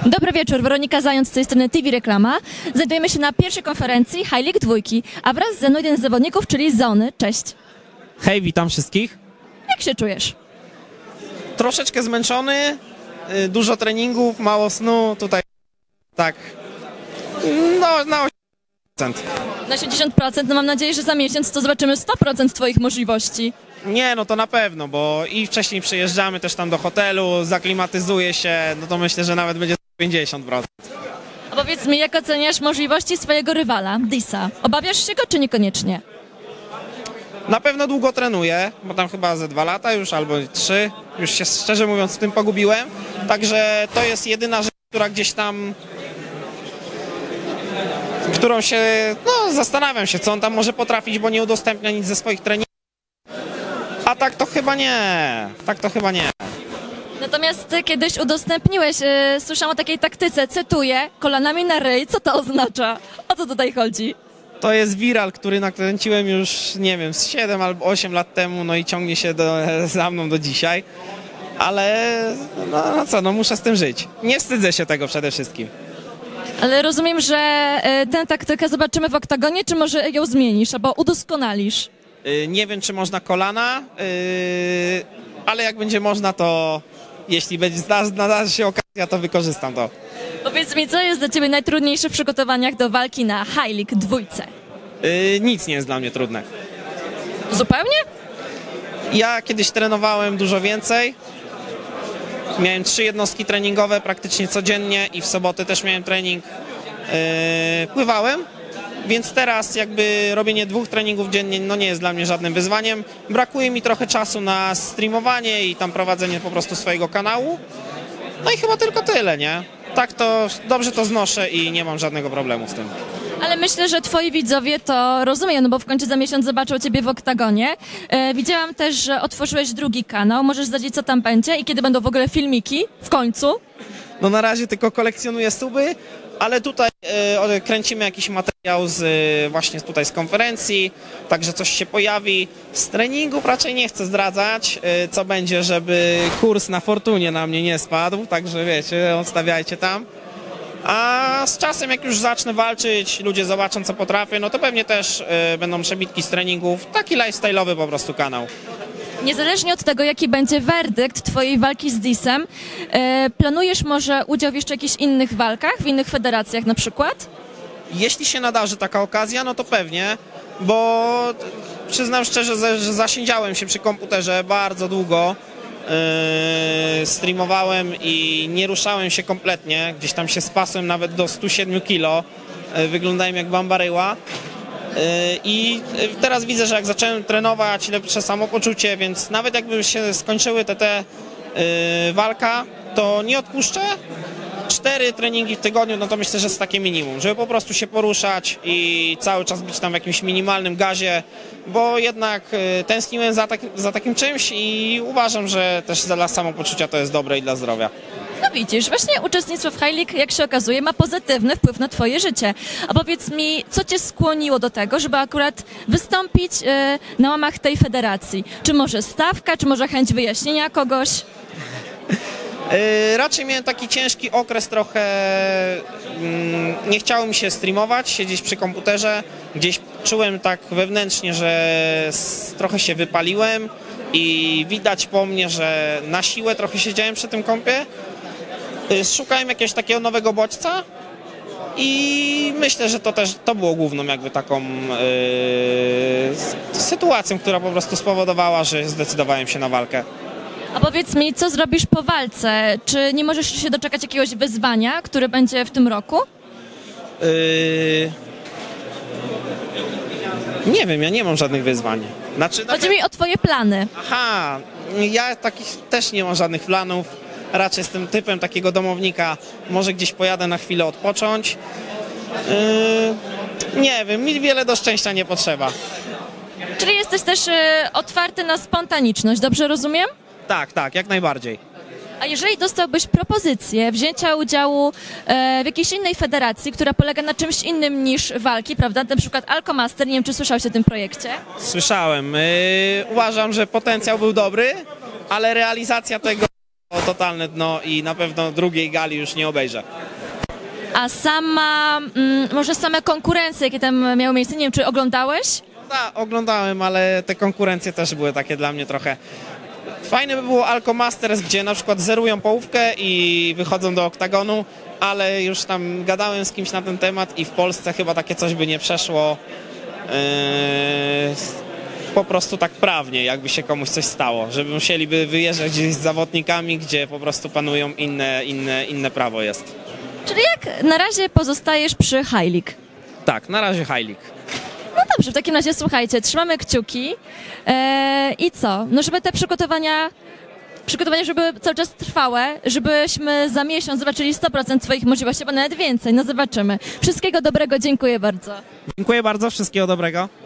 Dobry wieczór, Weronika Zając z tej strony TV Reklama. Znajdujemy się na pierwszej konferencji High League 2, a wraz ze mną jeden z zawodników, czyli Zony. Cześć. Hej, witam wszystkich. Jak się czujesz? Troszeczkę zmęczony, dużo treningów, mało snu, tutaj tak, no na 80%. Na 80%, no mam nadzieję, że za miesiąc to zobaczymy 100% twoich możliwości. Nie, no to na pewno, bo i wcześniej przyjeżdżamy też tam do hotelu, zaklimatyzuje się, no to myślę, że nawet będzie 50%. A powiedz mi, jak oceniasz możliwości swojego rywala, Disa? Obawiasz się go, czy niekoniecznie? Na pewno długo trenuję, bo tam chyba ze 2 lata już albo 3, już się szczerze mówiąc w tym pogubiłem, także to jest jedyna rzecz, która gdzieś tam, którą się, no zastanawiam się, co on tam może potrafić, bo nie udostępnia nic ze swoich treningów. A tak to chyba nie, Natomiast ty kiedyś udostępniłeś, słyszałam o takiej taktyce, cytuję, kolanami na ryj. Co to oznacza? O co tutaj chodzi? To jest viral, który nakręciłem już, nie wiem, z 7 albo 8 lat temu, no i ciągnie się za mną do dzisiaj. Ale no co, no muszę z tym żyć. Nie wstydzę się tego przede wszystkim. Ale rozumiem, że tę taktykę zobaczymy w oktagonie, czy może ją zmienisz albo udoskonalisz? Nie wiem, czy można kolana, ale jak będzie można, to jeśli będzie nadarzy się okazja, to wykorzystam to. Powiedz mi, co jest dla ciebie najtrudniejsze w przygotowaniach do walki na High League 2? Nic nie jest dla mnie trudne. Zupełnie? Ja kiedyś trenowałem dużo więcej. Miałem 3 jednostki treningowe praktycznie codziennie i w soboty też miałem trening. Pływałem, więc teraz jakby robienie 2 treningów dziennie no nie jest dla mnie żadnym wyzwaniem. Brakuje mi trochę czasu na streamowanie i tam prowadzenie po prostu swojego kanału. No i chyba tylko tyle, nie? Tak to dobrze to znoszę i nie mam żadnego problemu z tym. Ale myślę, że twoi widzowie to rozumieją, no bo w końcu za miesiąc zobaczą ciebie w oktagonie. Widziałam też, że otworzyłeś drugi kanał. Możesz zdradzić, co tam będzie i kiedy będą w ogóle filmiki? W końcu? No na razie tylko kolekcjonuję suby, ale tutaj kręcimy jakiś materiał właśnie tutaj z konferencji, także coś się pojawi. Z treningów raczej nie chcę zdradzać, co będzie, żeby kurs na Fortunie na mnie nie spadł, także wiecie, odstawiajcie tam. A z czasem, jak już zacznę walczyć, ludzie zobaczą, co potrafię, no to pewnie też będą przebitki z treningów. Taki lifestyle'owy po prostu kanał. Niezależnie od tego, jaki będzie werdykt twojej walki z Disem, planujesz może udział w jeszcze jakichś innych walkach, w innych federacjach na przykład? Jeśli się nadarzy taka okazja, no to pewnie, bo przyznam szczerze, że zasiedziałem się przy komputerze bardzo długo. Streamowałem i nie ruszałem się kompletnie, gdzieś tam się spasłem nawet do 107 kg, wyglądałem jak bambaryła i teraz widzę, że jak zacząłem trenować, lepsze samopoczucie, więc nawet jakby się skończyły te walka, to nie odpuszczę. 4 treningi w tygodniu, no to myślę, że jest takie minimum, żeby po prostu się poruszać i cały czas być tam w jakimś minimalnym gazie, bo jednak tęskniłem za takim czymś i uważam, że też dla samopoczucia to jest dobre i dla zdrowia. No widzisz, właśnie uczestnictwo w High League, jak się okazuje, ma pozytywny wpływ na twoje życie. A powiedz mi, co cię skłoniło do tego, żeby akurat wystąpić na łamach tej federacji? Czy może stawka, czy może chęć wyjaśnienia kogoś? Raczej miałem taki ciężki okres trochę, nie chciało mi się streamować, siedzieć przy komputerze, gdzieś czułem tak wewnętrznie, że trochę się wypaliłem i widać po mnie, że na siłę trochę siedziałem przy tym kompie. Szukałem jakiegoś takiego nowego bodźca i myślę, że to było główną jakby taką sytuacją, która po prostu spowodowała, że zdecydowałem się na walkę. A powiedz mi, co zrobisz po walce? Czy nie możesz się doczekać jakiegoś wyzwania, które będzie w tym roku? Nie wiem, ja nie mam żadnych wyzwań. Chodzi mi o twoje plany. Aha, ja takich też nie mam żadnych planów. Raczej jestem typem takiego domownika. Może gdzieś pojadę na chwilę odpocząć. Nie wiem, mi wiele do szczęścia nie potrzeba. Czyli jesteś też otwarty na spontaniczność, dobrze rozumiem? Tak, jak najbardziej. A jeżeli dostałbyś propozycję wzięcia udziału w jakiejś innej federacji, która polega na czymś innym niż walki, prawda? Na przykład Alkomaster, nie wiem, czy słyszałeś o tym projekcie? Słyszałem. Uważam, że potencjał był dobry, ale realizacja tego to totalne dno i na pewno drugiej gali już nie obejrzę. A może same konkurencje, jakie tam miały miejsce, nie wiem, czy oglądałeś? Tak, oglądałem, ale te konkurencje też były takie dla mnie trochę... Fajne by było Alko Masters, gdzie na przykład zerują połówkę i wychodzą do oktagonu, ale już tam gadałem z kimś na ten temat i w Polsce chyba takie coś by nie przeszło po prostu tak prawnie, jakby się komuś coś stało, żeby musieliby wyjeżdżać gdzieś z zawodnikami, gdzie po prostu panują inne prawo jest. Czyli jak na razie pozostajesz przy High League? Tak, na razie High League. No dobrze, w takim razie słuchajcie, trzymamy kciuki i co? No żeby te przygotowania żeby cały czas trwałe, żebyśmy za miesiąc zobaczyli 100% twoich możliwości, bo nawet więcej, no zobaczymy. Wszystkiego dobrego, dziękuję bardzo. Dziękuję bardzo, wszystkiego dobrego.